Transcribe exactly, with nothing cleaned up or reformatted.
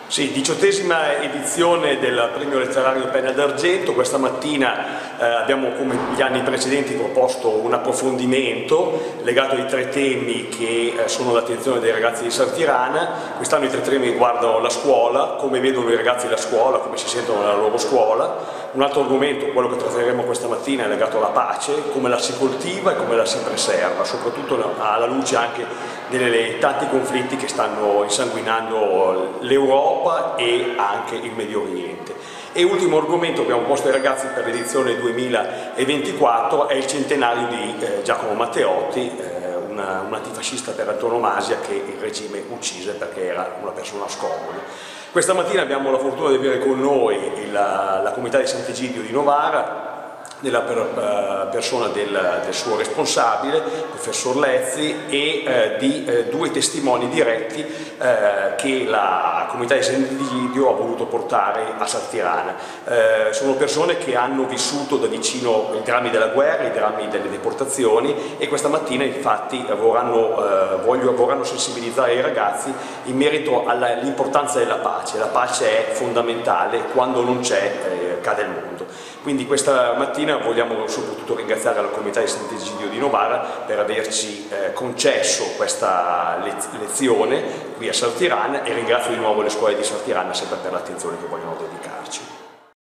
Sì, diciottesima edizione del premio letterario Penna d'Argento. Questa mattina eh, abbiamo, come gli anni precedenti, proposto un approfondimento legato ai tre temi che eh, sono l'attenzione dei ragazzi di Sartirana. Quest'anno i tre temi riguardano la scuola, come vedono i ragazzi la scuola, come si sentono nella loro scuola. Un altro argomento, quello che tratteremo questa mattina, è legato alla pace, come la si coltiva e come la si preserva, soprattutto alla luce anche dei tanti conflitti che stanno insanguinando l'Europa e anche il Medio Oriente. E ultimo argomento che abbiamo posto ai ragazzi per l'edizione duemilaventiquattro è il centenario di eh, Giacomo Matteotti, eh, una, un antifascista per antonomasia che il regime uccise perché era una persona scomoda. Questa mattina abbiamo la fortuna di avere con noi il, la comunità di Sant'Egidio di Novara, nella per, uh, persona del, del suo responsabile, il professor Lezzi, e uh, di uh, due testimoni diretti uh, che la comunità di Sant'Egidio ha voluto portare a Sartirana. Uh, sono persone che hanno vissuto da vicino i drammi della guerra, i drammi delle deportazioni, e questa mattina infatti vorranno, uh, voglio, vorranno sensibilizzare i ragazzi in merito all'importanza della pace. La pace è fondamentale, quando non c'è eh, cade il mondo. Quindi questa mattina vogliamo soprattutto ringraziare la comunità di Sant'Egidio di Novara per averci eh, concesso questa lezione qui a Sartirana, e ringrazio di nuovo le scuole di Sartirana sempre per l'attenzione che vogliono dedicarci.